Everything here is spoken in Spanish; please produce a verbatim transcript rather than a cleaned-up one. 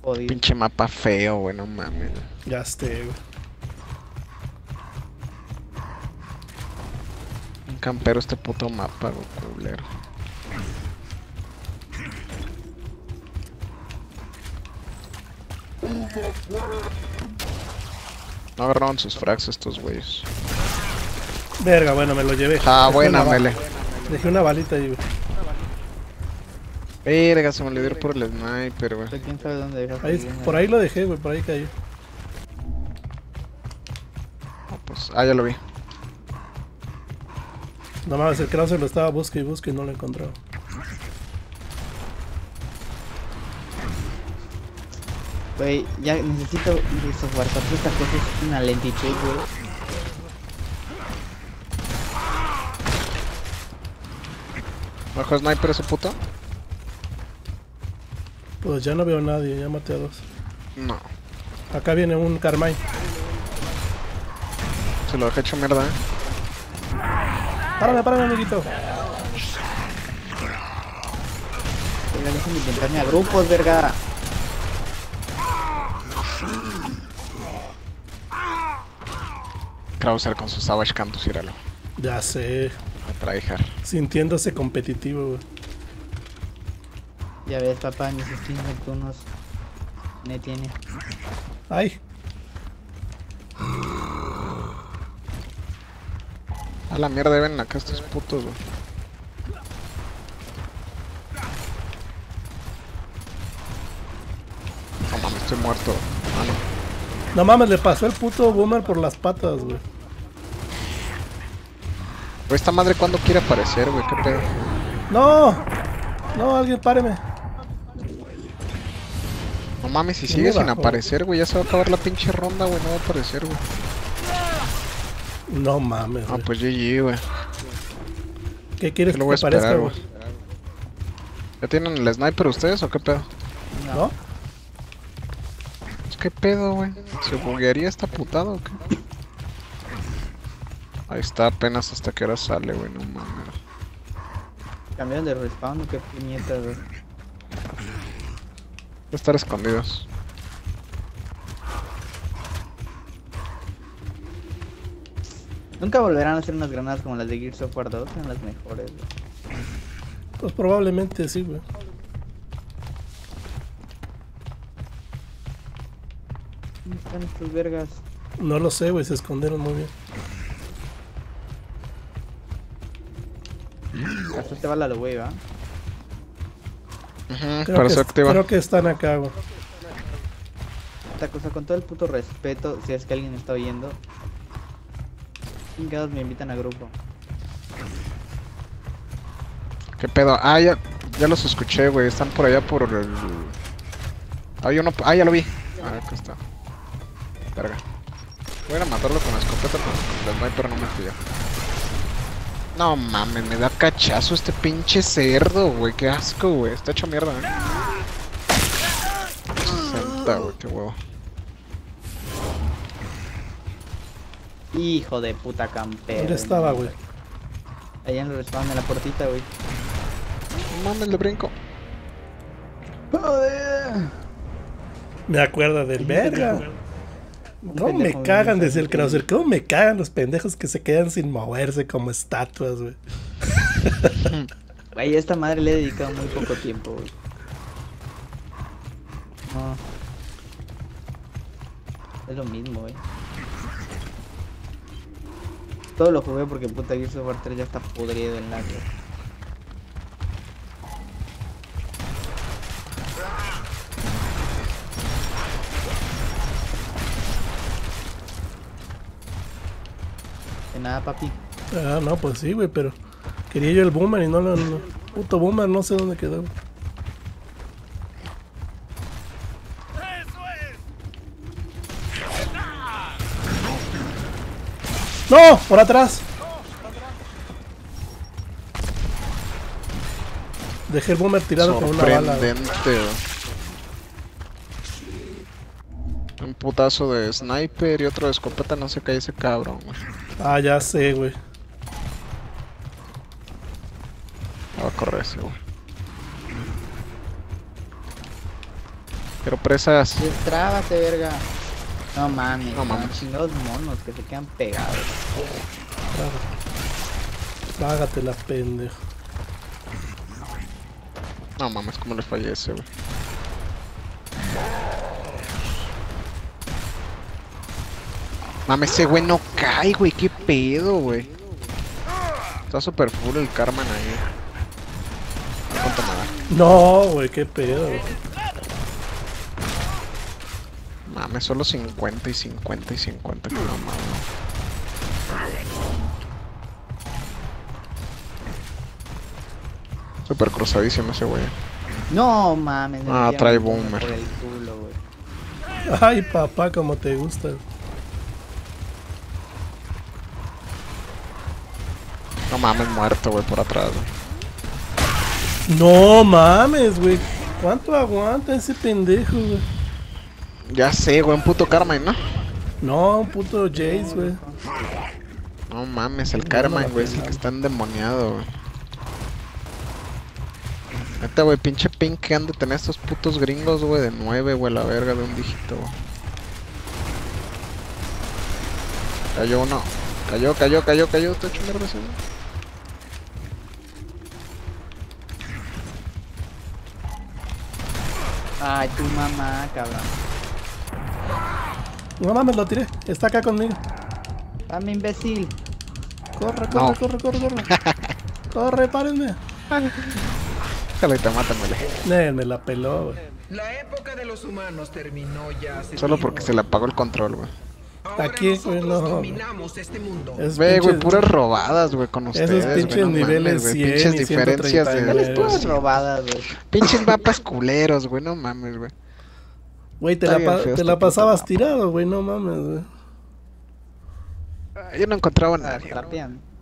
Jodido. Pinche mapa feo, güey, no mames. Ya esté, güey. Un campero este puto mapa, güey, culero. No agarraron sus frags estos güeyes. Verga, bueno, me lo llevé. Ah, Dejé buena, una ba- mele. Dejé una balita ahí, güey. Verga, se me olvidó ir por el sniper, güey. ¿Quién sabe dónde dejaste? Ahí, el boomer? por ahí lo dejé, güey, por ahí cayó. Ah, pues, ah, ya lo vi. No mames, el Krauser lo estaba busque y busque y no lo encontró. Güey, ya necesito software porque esta cosa es una lentitud, güey. ¿Bajo sniper ese puto? Pues ya no veo a nadie, ya maté a dos. No. Acá viene un Carmine. Se lo dejé hecho mierda, eh. Párame, párame, amiguito. Oiga, déjenme inventarme a grupos, verga. Krauser con su Savage Cantus, íralo. Ya sé. A tryhard. Sintiéndose competitivo, güey. Ya ves, papá, mis skins nocturnos me tiene. Ay, A la mierda, ven acá estos putos, güey. No mames, estoy muerto. Ah, no. no mames, le pasó el puto boomer por las patas, güey. Güey, esta madre, ¿cuándo quiere aparecer, güey? ¿Qué pedo? No, no, alguien páreme. No mames, si ¿Quién sigue me sin bajó? aparecer, güey, ya se va a acabar la pinche ronda, güey. No va a aparecer, güey. No mames, Ah, güey. pues G G, güey. ¿Qué quieres Yo que lo voy a te aparezca, esperar, güey? güey. ¿Ya tienen el sniper ustedes o qué pedo? ¿No? ¿Qué pedo, güey? ¿Se buguearía esta putada o qué? Ahí está, apenas hasta que hora sale, güey, no mames. ¿Cambiaron de respawn o qué puñetas, güey? Va a estar escondidos. Nunca volverán a hacer unas granadas como las de Gears of War dos, son las mejores, güey. Pues probablemente sí, güey. ¿Dónde están estos vergas? No lo sé, güey, se escondieron muy bien. Hasta te va la güey, ¿va? Ujú, Creo, para que, eso activa. creo que están acá, güey. Esta cosa, con todo el puto respeto, si es que alguien está oyendo. Chingados me invitan a grupo. ¿Qué pedo? Ah, ya, ya los escuché, güey. Están por allá por el... Hay uno... Ah, ya lo vi. Ah, acá está. Verga. Voy a ir a matarlo con la escopeta, pero el sniper no me fía. No mames, me da cachazo este pinche cerdo, güey. Qué asco, güey. Está hecho mierda, eh. sesenta, güey, qué huevo. Hijo de puta campero. ¿Dónde estaba, güey? Allá en el respawn de la puertita, güey. No mames, le brinco. Joder. Me acuerdo del verga. Un ¿Cómo me pendejo cagan bien desde el insensible. Krauser? ¿Cómo me cagan los pendejos que se quedan sin moverse como estatuas, güey? Güey, a esta madre le he dedicado muy poco tiempo, güey. No. Es lo mismo, güey. Todo lo jugué porque puta Gears of War tres ya está podrido en la güey. De nada, papi. Ah, no, pues sí, güey, pero quería yo el boomer y no lo... No, puto boomer, no sé dónde quedó, güey. ¡No! ¡Por atrás! Dejé el boomer tirado con una bala, güey. Sorprendente, güey. Un putazo de sniper y otro de escopeta, no se cae ese cabrón, güey. Ah, ya sé, güey. Va a correr ese, güey. Quiero presas. Destrábate, verga. No mames, No no mames. mames. Chingados monos que se quedan pegados. Págatela, pendejo. No mames, cómo le fallé ese, güey. Mames, ese güey no cae, güey. Qué pedo, güey. Está super full el Carmen ahí. ¿Cuánto me da? No, güey, qué pedo. Güey. Mames, solo cincuenta y cincuenta y cincuenta. Que no mames. Super cruzadísimo ese güey. No mames. me Ah, metieron trae un boomer boomer. Por el culo, güey. Ay, papá, como te gusta. No mames, muerto, güey, por atrás, güey. No mames, güey. ¿Cuánto aguanta ese pendejo, güey? Ya sé, güey, un puto Carmen, ¿no? No, un puto Jace, güey. No mames, el No, Carmen, no, güey, es el no. que está endemoniado, güey. Neta, güey, pinche ping que han de tener estos putos gringos, güey, de nueve, güey, la verga de un dígito, güey. Cayó uno. Cayó, cayó, cayó, cayó. Está hecho mierda ese, güey. Ay, tu mamá, cabrón. No mames, lo tiré. Está acá conmigo. Dame, imbécil. Corre, corre, No. corre, corre, corre. Corre, párenme. Déjalo y te matan, güey. Nel, me la peló, güey. La época de los humanos terminó ya hace Solo tiempo. porque se le apagó el control, güey. Ahora Aquí, güey, nosotros no. dominamos este mundo. Es Ve, güey, pinches- puras robadas, güey, con ustedes, güey. pinches no mames, niveles güey, cien pinches y diferencias ciento treinta y de... nueve. Todas robadas, güey. Pinches mapas culeros, güey, no mames, güey. Güey, te Está la, bien pa- feo te este la puto pasabas mapa. tirado, güey, no mames, güey. Ah, Yo no encontraba a nadie. Trapean.